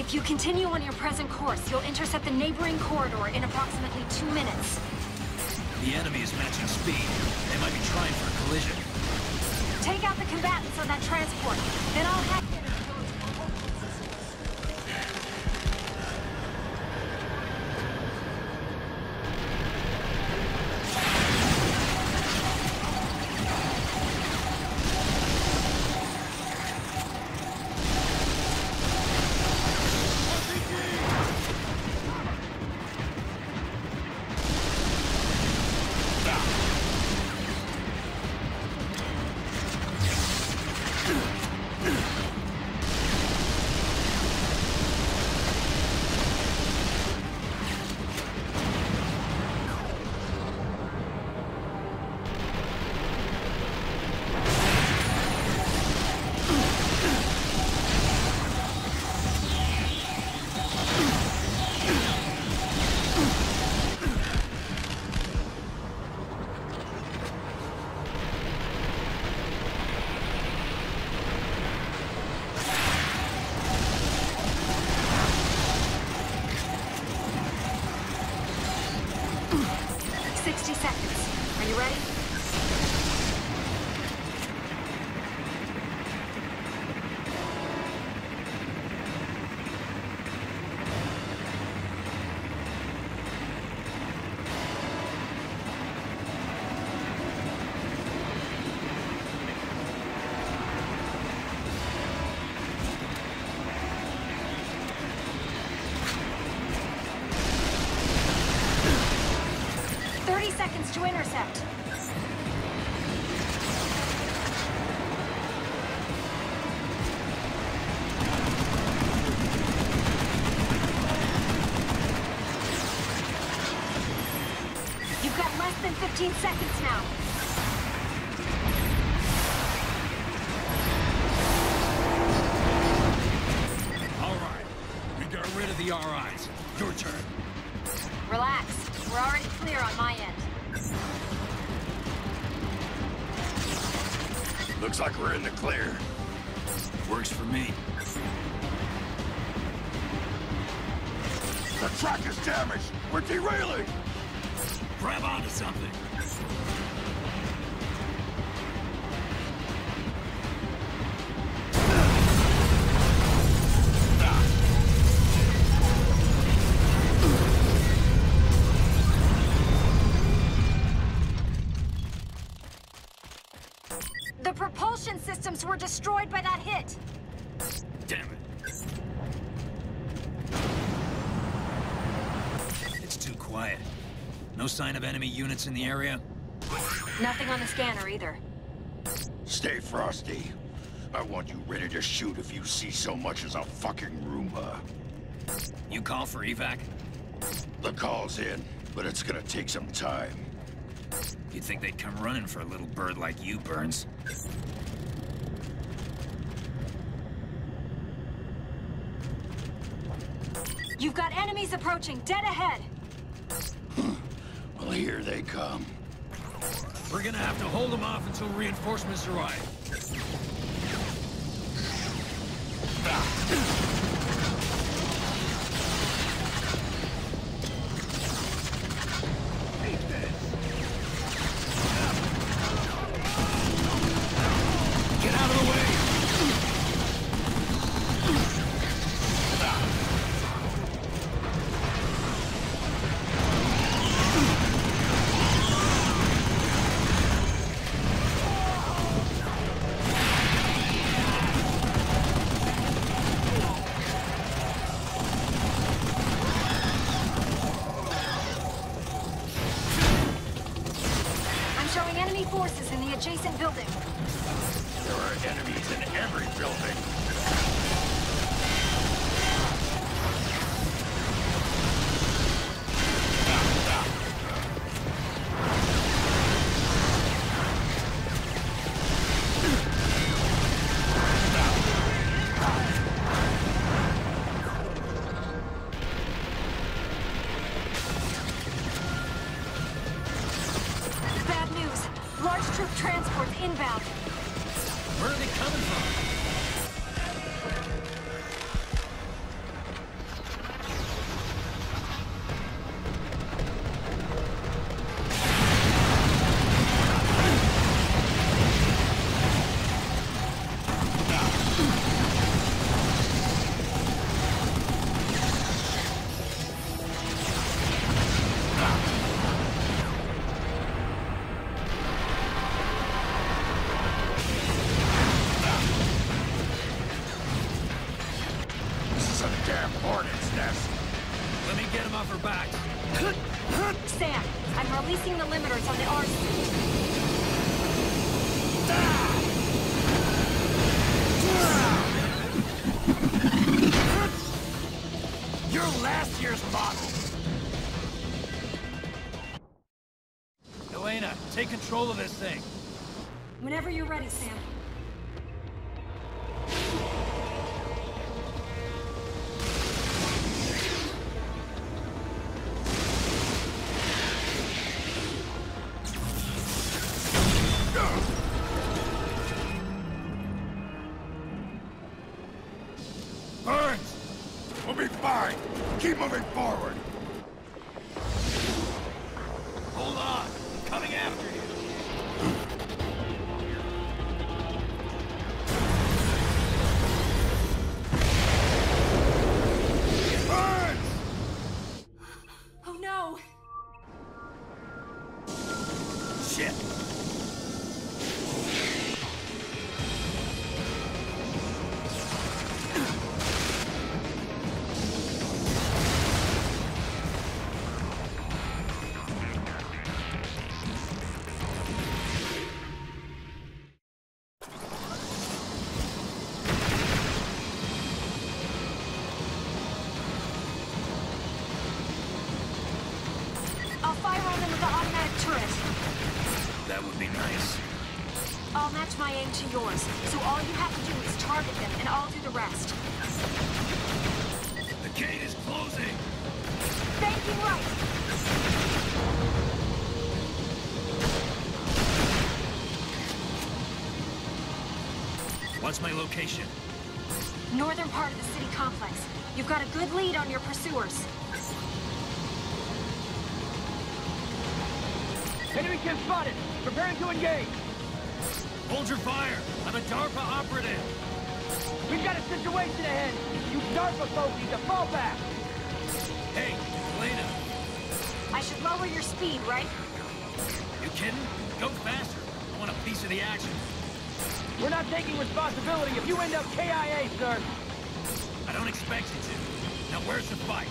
If you continue on your present course, you'll intercept the neighboring corridor in approximately 2 minutes. The enemy is matching speed. They might be trying for a collision. Take out the combatants on that transport, then I'll hack in. Seconds to intercept. You've got less than 15 seconds now. All right. We got rid of the RIs. Your turn. Relax. We're already clear on my end. Looks like we're in the clear. Works for me. The track is damaged! We're derailing! Grab onto something. The propulsion systems were destroyed by that hit! Damn it. It's too quiet. No sign of enemy units in the area? Nothing on the scanner either. Stay frosty. I want you ready to shoot if you see so much as a fucking Roomba. You call for evac? The call's in, but it's gonna take some time. You'd think they'd come running for a little bird like you, Burns. You've got enemies approaching, dead ahead! Well, here they come. We're gonna have to hold them off until reinforcements arrive. Get out of the way! Forces in the adjacent building. There are enemies in every building. Large troop transports inbound. Where are they coming from? us a damn hornet's nest. Let me get him off her back. Sam, I'm releasing the limiters on the R suit. You're last year's model. Elena, take control of this thing. Whenever you're ready, Sam. Burns! We'll be fine. Keep moving forward. Hold on. I'm coming after you. Burns! Oh no! Shit. I'll fire on them with the automatic turret. That would be nice. I'll match my aim to yours, so all you have to do is target them, and I'll do the rest. The gate is closing. Banking right! What's my location? Northern part of the city complex. You've got a good lead on your pursuers. Enemy camp spotted! Preparing to engage! Hold your fire. I'm a DARPA operative. We've got a situation ahead! You DARPA folks need to fall back! Hey, Elena. I should lower your speed, right? You kidding? Go faster. I want a piece of the action. We're not taking responsibility if you end up KIA, sir! I don't expect you to. Now where's the fight?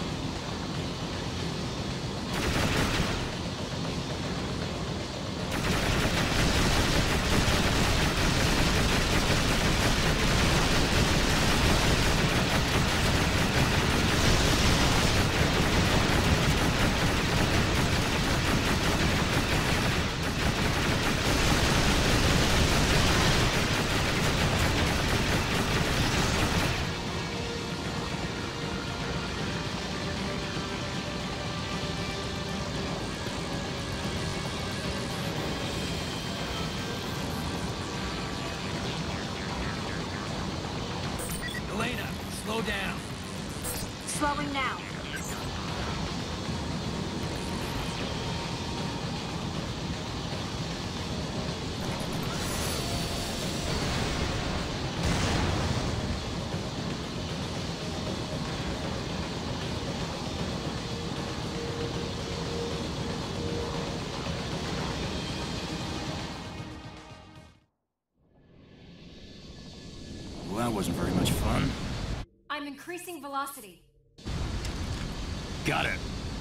Elena, slow down. Slowing now. Well, that wasn't very much fun. I'm increasing velocity. Got it.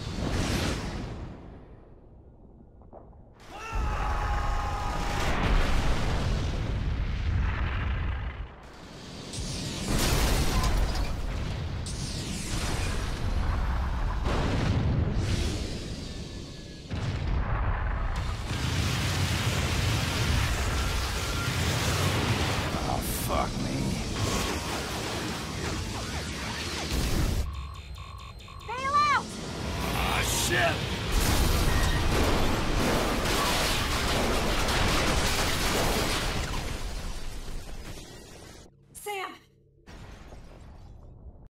Oh, fuck me. Bail out! Ah, shit!